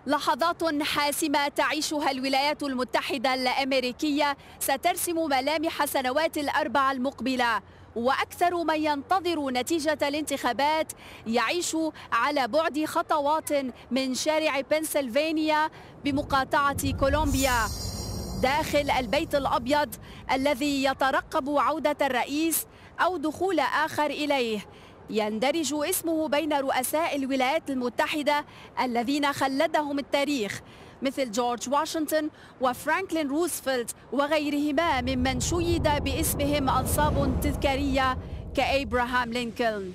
لحظات حاسمة تعيشها الولايات المتحدة الأمريكية سترسم ملامح سنوات الأربع المقبلة، وأكثر من ينتظر نتيجة الانتخابات يعيش على بعد خطوات من شارع بنسلفانيا بمقاطعة كولومبيا داخل البيت الأبيض الذي يترقب عودة الرئيس أو دخول آخر إليه. يندرج اسمه بين رؤساء الولايات المتحدة الذين خلدهم التاريخ مثل جورج واشنطن وفرانكلين روزفلت وغيرهما ممن شيد باسمهم أنصاب تذكارية كإبراهام لينكولن.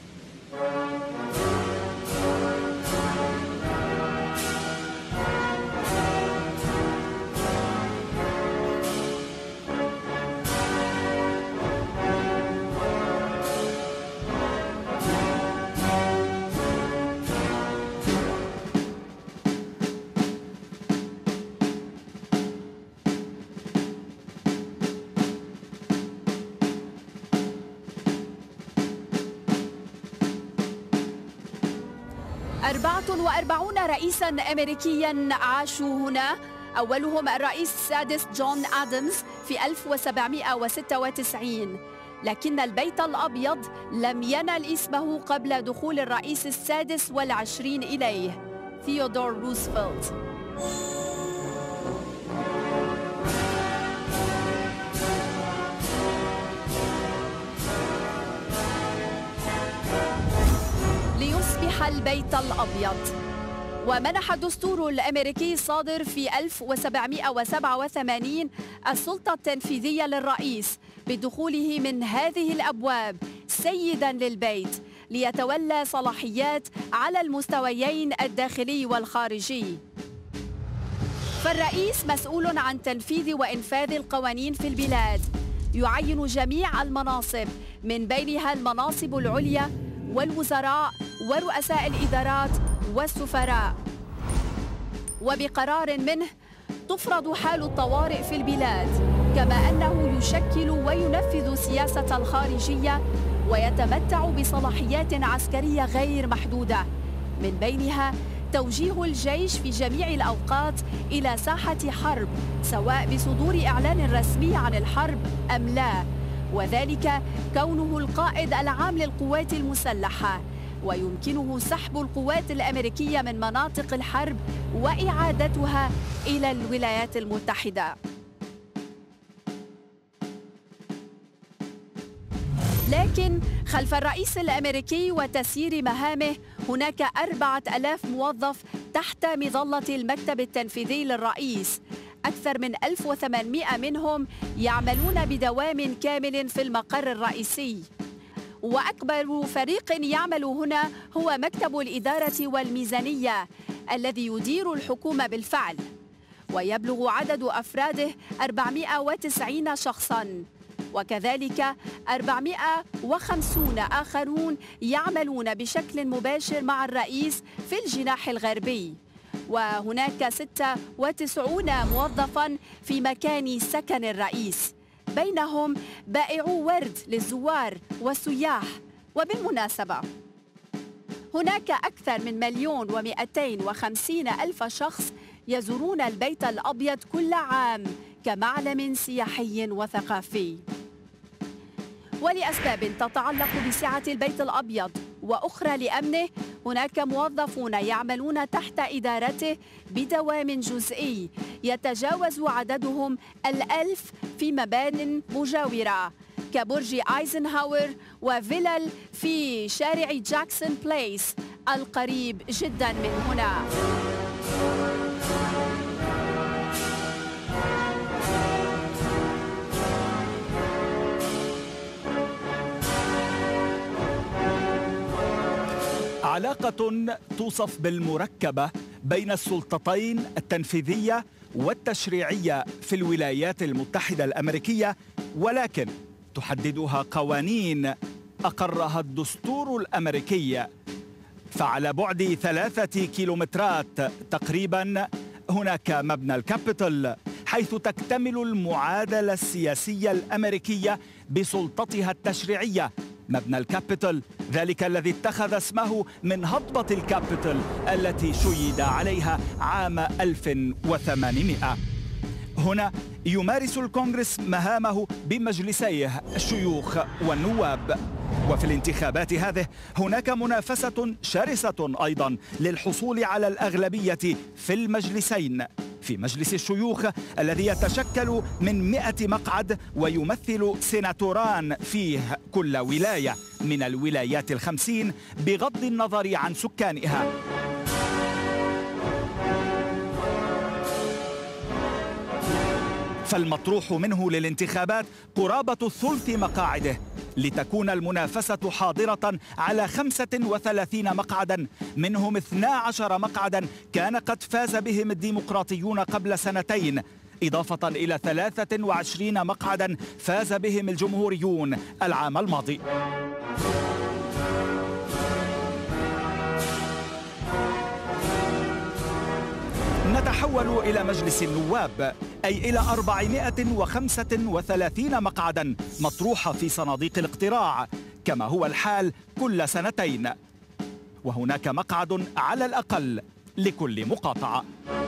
44 رئيساً أمريكياً عاشوا هنا، أولهم الرئيس السادس جون آدمز في 1796، لكن البيت الأبيض لم ينل اسمه قبل دخول الرئيس السادس والعشرين إليه ثيودور روزفلت. ليصبح البيت الأبيض. ومنح الدستور الأمريكي الصادر في 1787 السلطة التنفيذية للرئيس بدخوله من هذه الأبواب سيداً للبيت ليتولى صلاحيات على المستويين الداخلي والخارجي. فالرئيس مسؤول عن تنفيذ وإنفاذ القوانين في البلاد، يعين جميع المناصب من بينها المناصب العليا والوزراء ورؤساء الإدارات والسفراء، وبقرار منه تفرض حال الطوارئ في البلاد، كما أنه يشكل وينفذ سياسة الخارجية ويتمتع بصلاحيات عسكرية غير محدودة، من بينها توجيه الجيش في جميع الأوقات إلى ساحة حرب سواء بصدور إعلان رسمي عن الحرب أم لا، وذلك كونه القائد العام للقوات المسلحة، ويمكنه سحب القوات الأمريكية من مناطق الحرب وإعادتها إلى الولايات المتحدة. لكن خلف الرئيس الأمريكي وتسيير مهامه هناك 4000 موظف تحت مظلة المكتب التنفيذي للرئيس، أكثر من 1800 منهم يعملون بدوام كامل في المقر الرئيسي. وأكبر فريق يعمل هنا هو مكتب الإدارة والميزانية الذي يدير الحكومة بالفعل، ويبلغ عدد أفراده 490 شخصاً، وكذلك 450 آخرون يعملون بشكل مباشر مع الرئيس في الجناح الغربي، وهناك 96 موظفاً في مكان سكن الرئيس، بينهم بائعو ورد للزوار والسياح. وبالمناسبة هناك أكثر من 1,250,000 شخص يزورون البيت الأبيض كل عام كمعلم سياحي وثقافي. ولأسباب تتعلق بسعة البيت الأبيض وأخرى لأمنه، هناك موظفون يعملون تحت إدارته بدوام جزئي يتجاوز عددهم 1000 في مبان مجاورة كبرج آيزنهاور وفيلل في شارع جاكسون بليس القريب جدا من هنا. علاقة توصف بالمركبة بين السلطتين التنفيذية والتشريعية في الولايات المتحدة الأمريكية، ولكن تحددها قوانين أقرها الدستور الأمريكي. فعلى بعد 3 كيلومترات تقريبا هناك مبنى الكابيتول، حيث تكتمل المعادلة السياسية الأمريكية بسلطتها التشريعية مبنى الكابيتول، ذلك الذي اتخذ اسمه من هضبة الكابيتول التي شيد عليها عام 1800. هنا يمارس الكونغرس مهامه بمجلسيه الشيوخ والنواب. وفي الانتخابات هذه هناك منافسة شرسة أيضا للحصول على الأغلبية في المجلسين. في مجلس الشيوخ الذي يتشكل من 100 مقعد ويمثل سيناتوران فيه كل ولاية من الولايات 50 بغض النظر عن سكانها. فالمطروح منه للانتخابات قرابة ثلث مقاعده، لتكون المنافسة حاضرة على 35 مقعدا، منهم 12 مقعدا كان قد فاز بهم الديمقراطيون قبل سنتين، إضافة إلى 23 مقعدا فاز بهم الجمهوريون العام الماضي. نتحول إلى مجلس النواب، أي إلى 435 مقعدا مطروحة في صناديق الاقتراع كما هو الحال كل سنتين، وهناك مقعد على الأقل لكل مقاطعة.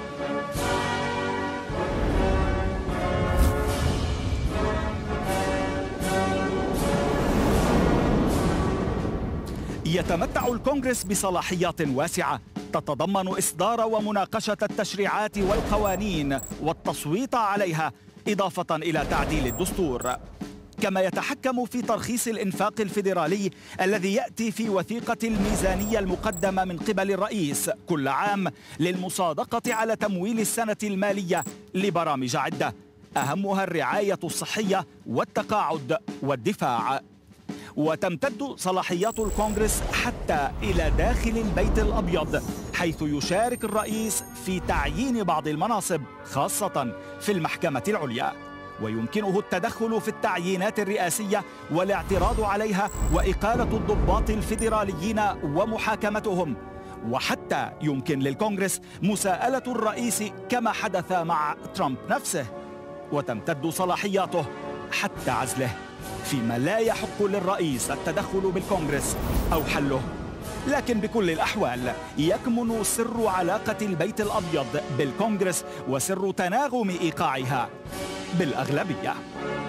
يتمتع الكونغرس بصلاحيات واسعة تتضمن إصدار ومناقشة التشريعات والقوانين والتصويت عليها، إضافة إلى تعديل الدستور. كما يتحكم في ترخيص الإنفاق الفيدرالي الذي يأتي في وثيقة الميزانية المقدمة من قبل الرئيس كل عام للمصادقة على تمويل السنة المالية لبرامج عدة، أهمها الرعاية الصحية والتقاعد والدفاع. وتمتد صلاحيات الكونغرس حتى إلى داخل البيت الأبيض، حيث يشارك الرئيس في تعيين بعض المناصب خاصة في المحكمة العليا، ويمكنه التدخل في التعيينات الرئاسية والاعتراض عليها وإقالة الضباط الفيدراليين ومحاكمتهم. وحتى يمكن للكونغرس مساءلة الرئيس كما حدث مع ترامب نفسه، وتمتد صلاحياته حتى عزله، فيما لا يحق للرئيس التدخل بالكونغرس أو حله. لكن بكل الأحوال يكمن سر علاقة البيت الأبيض بالكونغرس وسر تناغم إيقاعها بالأغلبية.